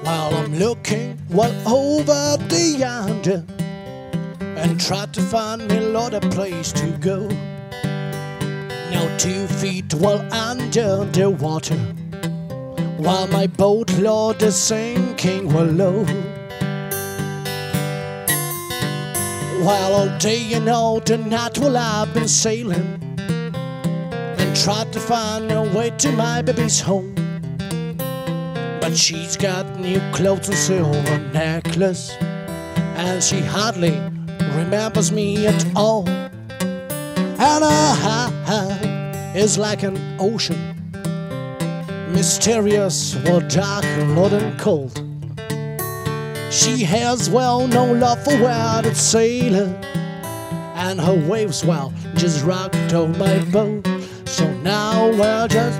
While I'm looking well over the yonder and try to find me, Lord, a place to go. Now 2 feet well under the water, while my boat, Lord, is sinking well low. While all day and all the night, well, I've been sailing and tried to find a way to my baby's home. But she's got new clothes and silver necklace, and she hardly remembers me at all. And her heart is like an ocean, mysterious, well, dark, Lord, and cold. She has, well, no love for wedded sailor, and her waves, well, just rocked on my boat. So now we're just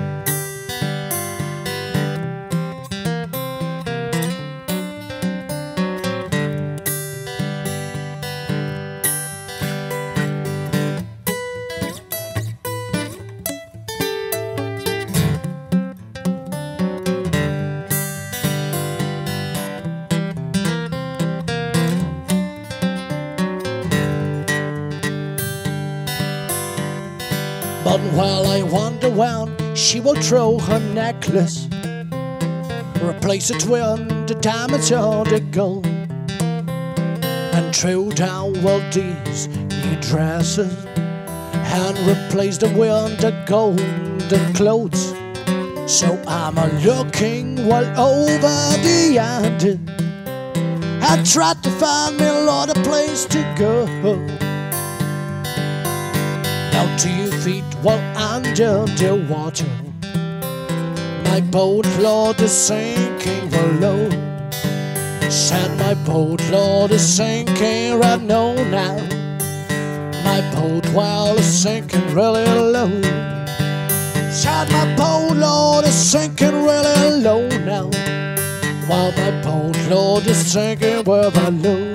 but while I wonder when she will throw her necklace, replace it with the diamonds or the gold, and throw down, well, these new dresses, and replace them with the golden clothes. So I'm looking well over the yonder, I tried to find me, Lord, a place to go. Now 2 feet well under the water, my boat, Lord, is sinking well low. Said my boat, Lord, is sinking right now. My boat, well, is sinking really low. Said my boat, Lord, is sinking really low now. While my boat, Lord, is sinking well low.